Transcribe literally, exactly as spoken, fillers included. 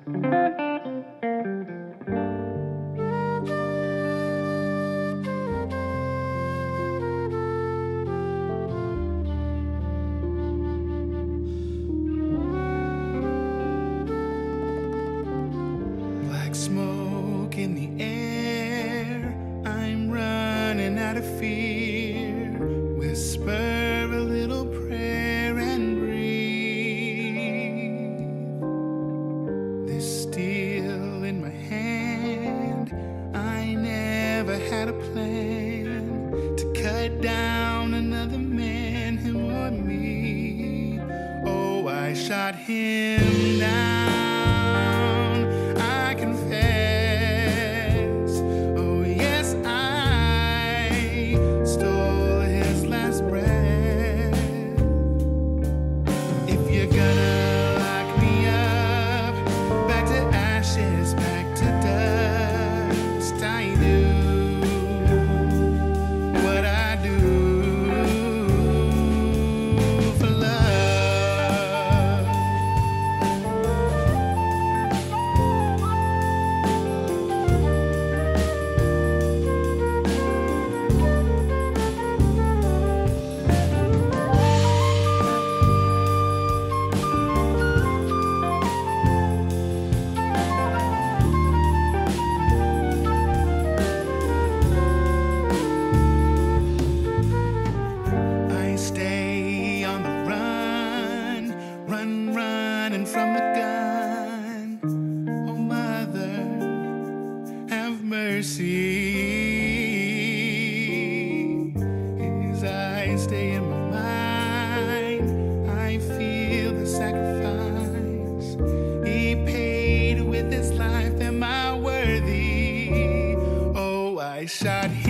Black smoke in the air, I'm running out of fear. Whisper a little prayer and breathe. This steel in my hand, I never had a plan to cut down another man, him or me. Oh, I shot him down. Shot